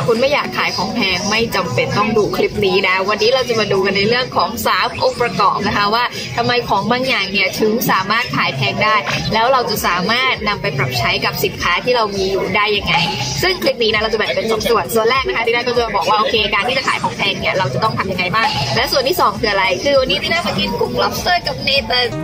คุณไม่อยากขายของแพงไม่จำเป็นต้องดูคลิปนี้นะวันนี้เราจะมาดูกันในเรื่องของ3องค์ประกอบนะคะว่าทำไมของบางอย่างเนี่ยถึงสามารถขายแพงได้แล้วเราจะสามารถนำไปปรับใช้กับสินค้าที่เรามีอยู่ได้ยังไงซึ่งคลิปนี้นะเราจะแบ่งเป็น2ส่วนแรกนะคะที่ได้ก็จะบอกว่าโอเคการที่จะขายของแพงเนี่ยเราจะต้องทำยังไงบ้างและส่วนที่2คืออะไรคือวันนี้ที่น่ามากินกุ้ง lobster กับเนเธอร์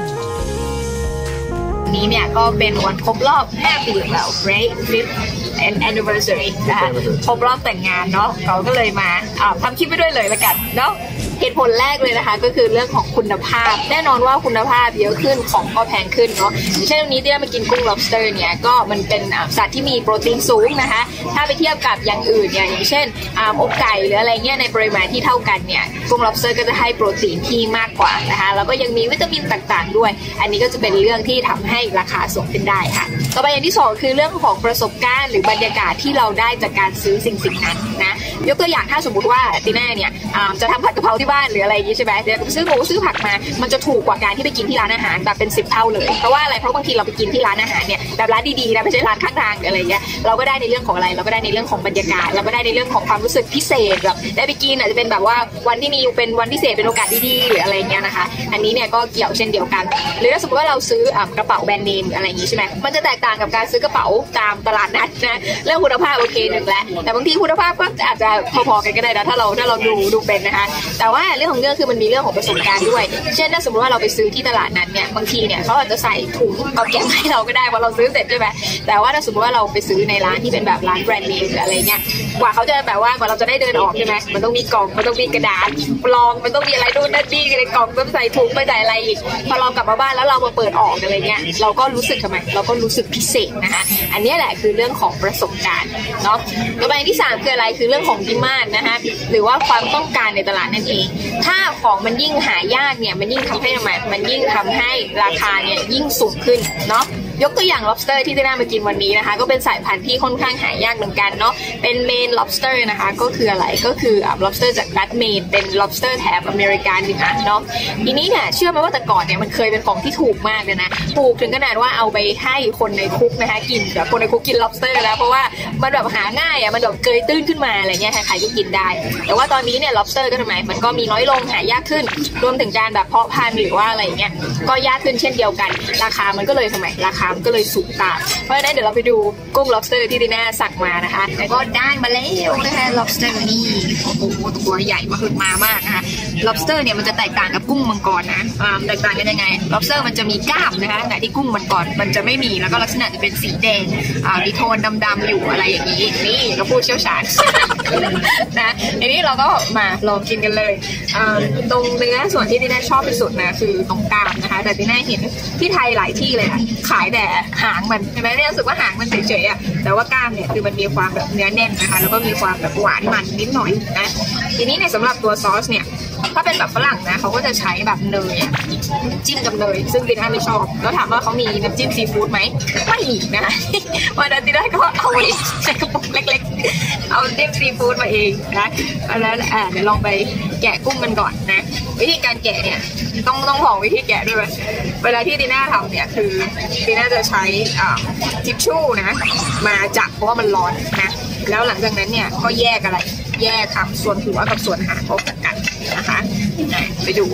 นี้เนี่ยก็เป็นวันครบรอบ5 ปีของเรา 5th anniversary นะคะครบรอบแต่งงานเนาะเราก็เลยมาทำคลิปไปด้วยเลยละกันเนาะเหตุผลแรกเลยนะคะก็คือเรื่องของคุณภาพแน่นอนว่าคุณภาพเยอะขึ้นของก็แพงขึ้นเนาะอย่างเช่นวันนี้ที่ได้มากินกุ้ง lobster เนี่ยก็มันเป็นสัตว์ที่มีโปรตีนสูงนะคะถ้าไปเทียบกับอย่างอื่นเนี่ยอย่างเช่นอกไก่หรืออะไรเงี้ยในปริมาณที่เท่ากันเนี่ยกุ้ง lobster ก็จะให้โปรตีนที่มากกว่านะคะแล้วก็ยังมีวิตามินต่างๆด้วยอันนี้ก็จะเป็นเรื่องที่ทำให้ราคาสูงขึ้นได้ค่ะต่อไปอย่างที่2คือเรื่องของประสบการณ์หรือบรรยากาศที่เราได้จากการซื้อสิ่งนั้นนะยกตัวอย่างถ้าสมมติว่าตีน่าเนี่ยจะทำผัดกะเพราที่บ้านหรืออะไรอย่างนี้ใช่ไหมเดี๋ยวซื้อหมูซื้อผักมามันจะถูกกว่าการที่ไปกินที่ร้านอาหารแบบเป็น10 เท่าเลยเพราะว่าอะไรเพราะบางทีเราไปกินที่ร้านอาหารเนี่ยแบบร้านดีๆนะไม่ใช่ร้านข้างทางอะไรเงี้ยเราก็ได้ในเรื่องของอะไรเราก็ได้ในเรื่องของบรรยากาศเราก็ได้ในเรื่องของความรู้สึกพิเศษแบบได้ไปกินอาจจะเป็นแบบว่าวันที่มีเป็นวันพิเศษเป็นโอกาสดีๆหรืออะไรเงี้ยนะคะอันนี้เนี่ยก็เกี่ยวเช่นเดียวกันหรือถ้าสมมติว่าเราซื้อกระเป๋าแบรนด์เนมอะไรอย่างนี้ใช่ไหมมันจะแตกต่างกับการซื้อกระเป๋าตามตลาดนัดนะเรื่องคุณภาพโอเคหนึ่งแล้วแต่บางทีคุณภาพก็อาจจะพอๆกันก็ได้นะถ้าเราดูเป็นนะคะแต่ว่าเรื่องของเรื่องคือมันมีเรื่องของประสบการณ์ด้วยเช่นถ้าสมมติว่าเราไปซื้อที่ตลาดนัดเนี่ยบางทีเนี่ยเขาอาจจะใส่ถุงเอาแกะให้เราก็ได้พอเราซื้อเสร็จใช่ไหมแต่ว่าถ้าสมมติว่าเราไปซื้อในร้านที่เป็นแบบร้านแบรนด์เนมหรืออะไรเงี้ยกว่าเขาจะแบบว่ากว่าเราจะได้เดินออกใช่ไหมมันต้องมีกล่องมันต้องมีกระดาษปลองมันต้องมีอะไรดูนั่นนี่ในกล่องต้องใส่ถุงไปใส่อะไรอีกพอเรากลับมาบ้านแล้วเรามาเปิดออกอะไรเงี้ยเราก็รู้สึกทำไมเราก็รู้สึกพิเศษนะคะอันนี้แหละคือเรื่องของประสบการณ์เนาะต่อไปที่3คืออะไรคือเรื่องของดีมานด์นะคะหรือว่าความต้องการในตลาดนั่นเองถ้าของมันยิ่งหายากเนี่ยมันยิ่งทำให้มันยิ่งทำให้ราคาเนี่ยยิ่งสูงขึ้นเนาะยกตัวอย่าง lobster ที่ได้มากินวันนี้นะคะก็เป็นสายพันธุ์ที่ค่อนข้างหายากเหมือนกันเนาะเป็นเมน lobster นะคะก็คืออะไรก็คือ lobster จากรัฐเมนเป็น lobster แถบอเมริกาเหนือเนาะทีนี้เนี่ยเชื่อไหมว่าแต่ก่อนเนี่ยมันเคยเป็นของที่ถูกมากเลยนะถูกถึงขนาดว่าเอาไปให้คนในคุกนะคะกินแบบคนในคุกกิน lobster แล้วเพราะว่ามันแบบหาง่ายอ่ะมันแบบเกยตื้นขึ้นมาอะไรเงี้ยใครๆก็กินได้แต่ว่าตอนนี้เนี่ย lobster ก็ทำไมมันก็มีน้อยลงหายากขึ้นรวมถึงการแบบเพาะพันธุ์หรือว่าอะไรเงี้ยก็ยากขึ้นเช่นเดียวกันราคามันก็เลยทำไมราคามันก็เลยสูงตามเพราะฉะนั้นเดี๋ยวเราไปดูกุ้ง lobster ที่ดีน่าสั่งมานะคะแล้วก็ได้มาแล้วนะคะ lobster นี่โอ้โหตัวใหญ่มามากนะคะ lobster เนี่ยมันจะแตกต่างกับกุ้งมังกรนะแตกต่างกันยังไง lobster มันจะมีกล้ามนะคะแต่ที่กุ้งมังกรมันจะไม่มีแล้วก็ลักษณะจะเป็นสีแดงมีโทนดำๆอยู่อะไรอย่างนี้นี่เราพูดเชี่ยวชาญนะทีนี้เราก็มาลองกินกันเลยตรงเนื้อส่วนที่ดีน่าชอบที่สุดนะคือตรงกล้ามนะคะแต่ดีน่าเห็นที่ไทยหลายที่เลยค่ะขายแต่หางมันใช่ไหมเนี่ยรู้สึกว่าหางมันเฉยๆอ่ะแต่ว่ากล้ามเนี่ยคือมันมีความแบบเนื้อแน่นนะคะแล้วก็มีความแบบหวานมันนิดหน่อยนะทีนี้เนี่ยสำหรับตัวซอสเนี่ยถ้าเป็นแบบฝรั่งนะเขาก็จะใช้แบบเนยจิ้มกับเนยซึ่งดีน่าไม่ชอบแล้วถามว่าเขามีน้ำจิ้มซีฟู้ดไหมไม่มีนะคะวันนั้นดีน่าก็เอาเองใช้กระปุกเล็กๆเอาจิ้มซีฟู้ดมาเองนะแล้วเดี๋ยวลองไปแกะกุ้งกันก่อนนะวิธีการแกะเนี่ยต้องบอกวิธีแกะด้วยเวลาที่ดีน่าทำเนี่ยคือดีน่าจะใช้ทิชชู่นะมาจับเพราะว่ามันร้อนนะแล้วหลังจากนั้นเนี่ยก็แยกอะไรแยกทำส่วนหัวกับส่วนหางออกจากกันนะคะไปดู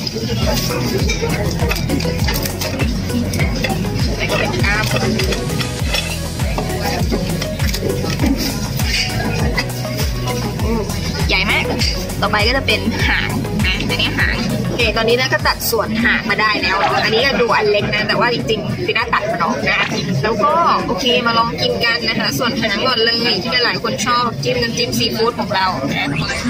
แล้วก็เป็นกล้ามใหญ่มากต่อไปก็จะเป็นหางนะอันนี้หางโอเคตอนนี้นะก็ตัดส่วนหางมาได้แล้วอันนี้ก็ดูอันเล็กนะแต่ว่าจริงๆพี่น่าตัดมันออกนะแล้วก็โอเคมาลองกินกันนะคะส่วนหางก่อนเลยที่หลายคนชอบจิ้มน้ำจิ้มซีฟู้ดของเรานะ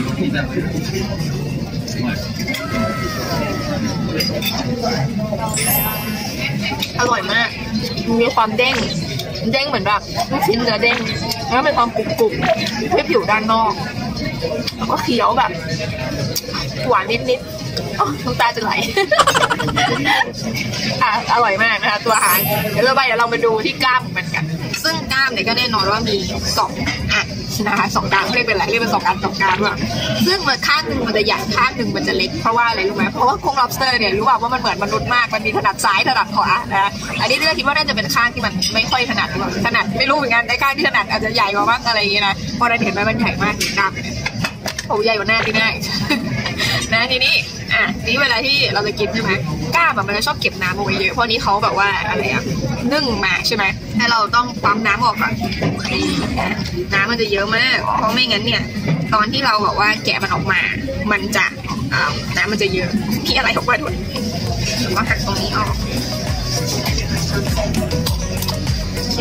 อร่อยมากมีความเด้งเหมือนแบบลูกชิ้นเนื้อเด้งแล้วเป็นความกรุบๆที่ผิวด้านนอกแล้วก็เคี้ยวแบบหวานนิดๆน้ำตาจะไหล อร่อยมากนะคะตัวหางเดี๋ยวเราไปดูที่กล้ามของมันกันซึ่งกล้ามเนี่ยก็แน่นอนว่ามี2 นะคะ2 กรามเรียกเป็นอะไรเรียกเป็น2 กราม2 กรามว่าซึ่งมันข้างหนึ่งมันจะใหญ่ข้างหนึ่งมันจะเล็กเพราะว่าอะไรรู้ไหมเพราะว่ากุ้ง lobster เนี่ยรู้ว่ามันเหมือนมนุษย์มากมันมีถนัดซ้ายถนัดขวานะอันนี้เราคิดว่าน่าจะเป็นข้างที่มันไม่ค่อยถนัดไม่รู้เหมือนกันไอ้ข้างที่ถนัดอาจจะใหญ่กว่าบ้างอะไรอย่างเงี้ยนะพอเราเห็นไหมมันใหญ่มากกรามโอ้ใหญ่กว่าหน้าที่หน้านะทีนี้นี่เวลาที่เราจะกินใช่ไหมกล้ามมันจะชอบเก็บน้ำเอาไว้เยอะเพราะนี้เขาแบบว่าอะไรนึ่งมาใช่ไหมให้เราต้องปั๊มน้ำออกก่อนน้ำมันจะเยอะมากเพราะไม่งั้นเนี่ยตอนที่เราแบบว่าแกะมันออกมามันจะน้ำมันจะเยอะที่อะไรออกมาด้วยหรือว่าหักตรงนี้ออกโอเค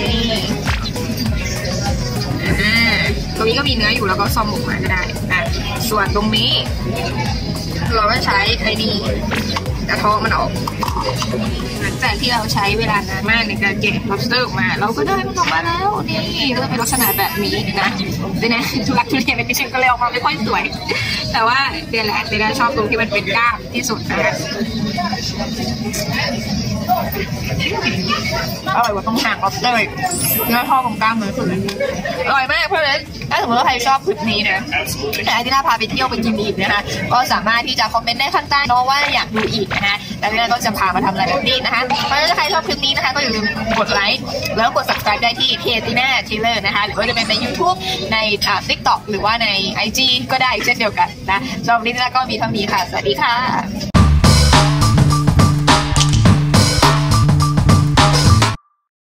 ตรงนี้ก็มีเนื้ออยู่แล้วก็ซ่อมออกมาก็ได้ส่วนตรงนี้เราก็ใช้ไอ้นี่กระเทาะมันออกหลังจากที่เราใช้เวลานานมากในการแกะ lobster ออกมาเราก็ได้มันออกมาแล้วนี่ก็จะเป็นลักษณะแบบนี้นะแต่นะทุลักทุเลในที่ฉันก็เลยออกมาไม่ค่อยสวยแต่ว่าเดี๋ยวแหละเดี๋ยวชอบตรงที่มันเป็นกล้ามที่สุดนะอร่อยกว่าตรงหาง lobster เนื้อทอดของกล้ามเลยสุดอร่อยมากเพราะฉะนั้นถ้าสมมติว่าใครชอบคลิปนี้นะแต่ที่น่าพาไปเที่ยวไปกินอีกนะคะก็สามารถที่จะคอมเมนต์ได้ข้างใต้เนาะว่าอยากดูอีกนะคะแล้วที่น่าก็จะพามาทำอะไรแบบนี้นะคะเพราะฉะนั้นถ้าใครชอบคลิปนี้นะคะก็อย่าลืมกดไลค์แล้วกด subscribe ได้ที่เพจตีน่าทีเลอร์นะคะหรือว่าจะเป็นใน YouTube ในTikTok หรือว่าใน IG ก็ได้เช่นเดียวกันนะสำหรับวันนี้ก็มีเท่านี้ค่ะสวัสดีค่ะ